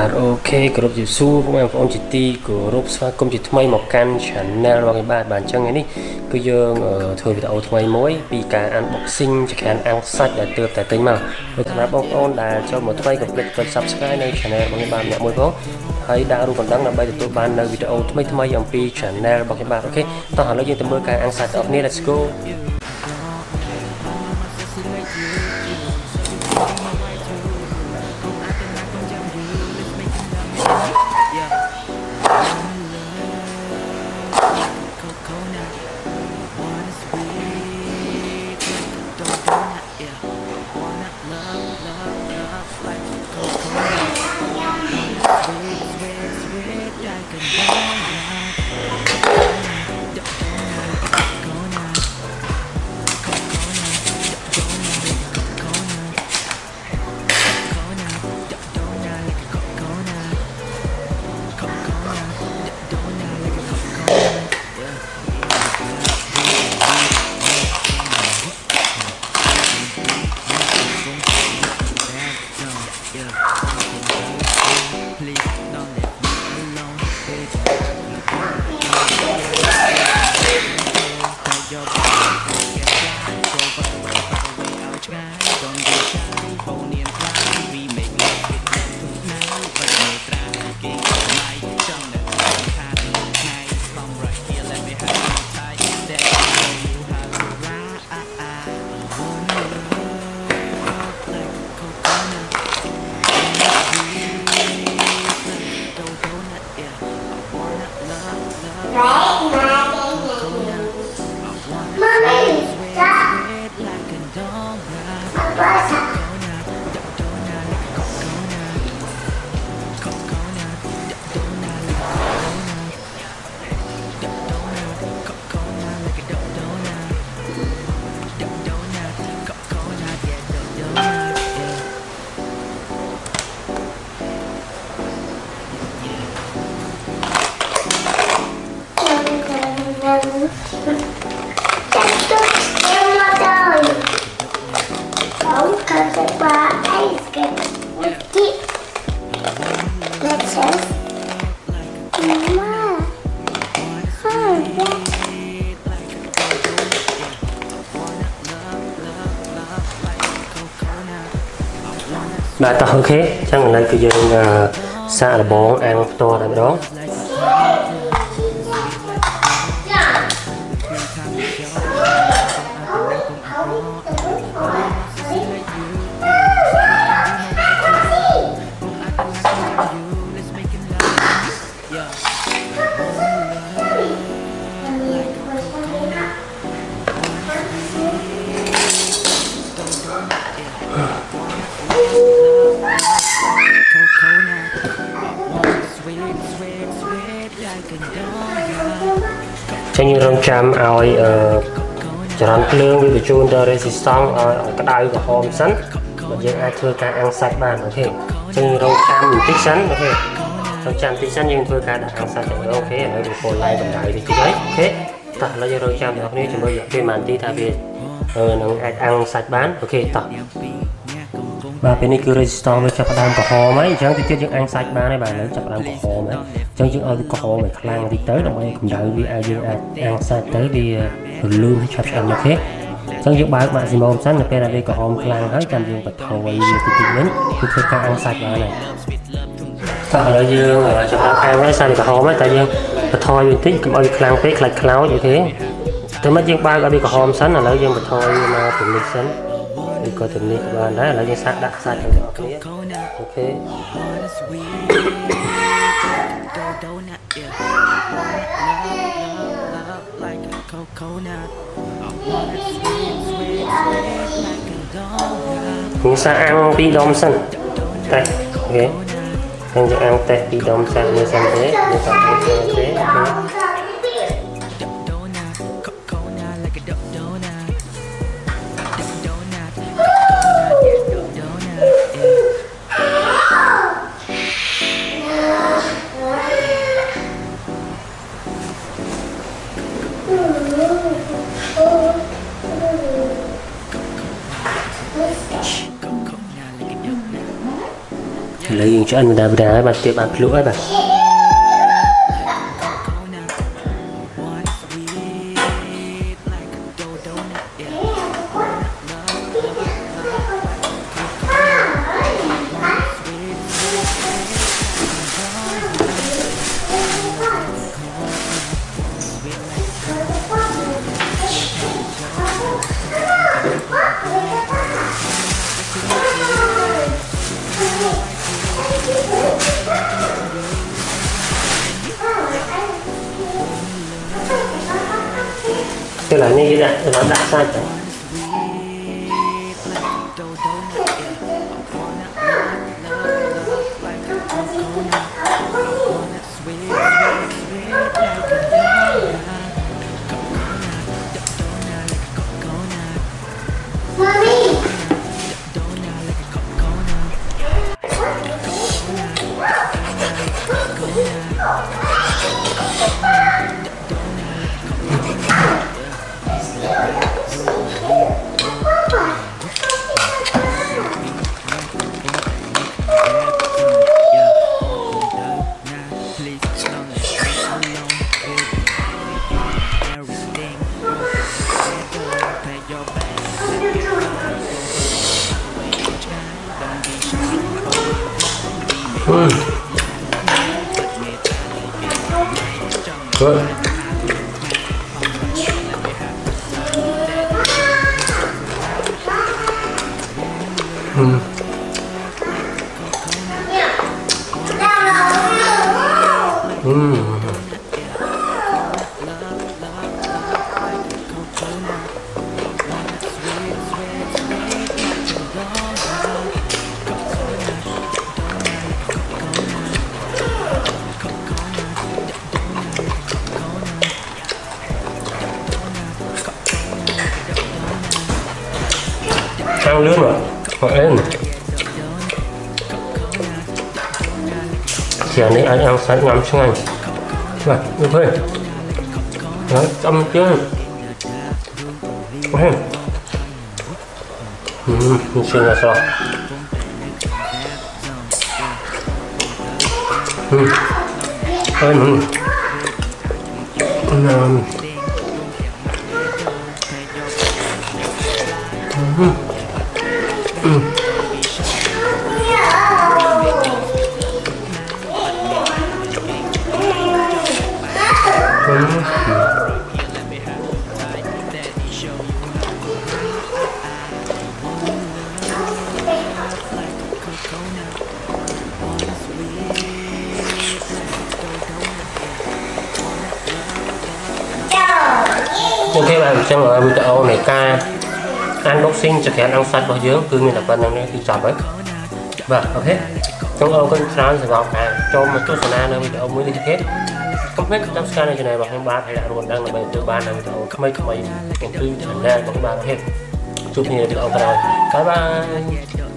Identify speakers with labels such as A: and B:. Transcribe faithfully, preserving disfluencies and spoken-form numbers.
A: ok, group chữ su cũng em phong chỉ ti group xoa công chỉ thay một căn channel vào cái bài bản chân ấy đi cứ dương ở thường thì đầu thay mỗi vì cả unboxing cho cả ăn sạch để từ tại tính mà với thằng bông ôn đã cho một thay của click subscribe này channel bằng cái bài nhận môi phố thấy đã luôn còn đăng là bây giờ tôi ban nơi video thay thay dòng pi channel bằng cái bài ok tao hỏi nó dương từ mưa cả ăn sạch ở đây let's go. Đã tao ok chẳng là cái dương xa là bóng ăn to đằng đó cho như rong chạm oi tròn lương với chôn từ resistance cái đai của hòm sắn mà những ai thưa cả ăn sạch bàn ok cho như rong chạm tích sắn ok rong chạm tích sắn nhưng thưa cả đã ăn sạch rồi ok ở được còn lại còn lại thì chứ đấy ok ta là do rong chạm thì học nếu chúng bây giờ khi màn tí thay vì nó ăn sạch bán ok ta và bên này cứ resistance với chập đam của hòm ấy chẳng thì những ăn sạch bán này bạn lấy chập đam của hòm ấy trong những ở cái hòm này khang thì tới đồng ấy cũng đợi vì ai dương ăn sạch tới vì luôn chập ăn ok trong những bài bạn Simon sẵn là bên đây có hòm khang hết trong dương bật hồi như cái tình đến cứ phải càng ăn sạch vào này ta ở dương ở chập đam ăn với sạch của hòm ấy tại dương bật thôi mình tích cũng ơi khang tết lại kháo như thế tới mất những bài ở đây có hòm sẵn là lấy dương bật thôi mà từng lịch sẵn đi coi từng lịch và đấy là những sạch đã sạch rồi ok chúng ta ăn pi đom xanh đây ok anh sẽ ăn tép pi đom xanh như xanh thế như xanh thế lấy những cho ăn đá đá bạn tiếp bạn lũa bạn cái là như vậy nó đã sai rồi. Mm. Good. Mm. Mm. Ăn lươn rồi, hoặc lên chè này anh ăn sẵn ngắm xuống anh vậy được thôi đó chăm chứ ok mình xin là sao ơi mình Mm. Ok bạn xem ở video này ca unboxing cho kẻ ăn sạch bao dưỡng cứ như là bên này thì chọn đấy và ok trong ô con sáng sẽ vào hàng cho một chút sàn nơi video mới đi hết không biết trong scan này này bằng ba hay là luôn đang là bài từ ba là video mấy mấy còn tư thành ra của các bạn hết chụp nhiều video rồi bye bye.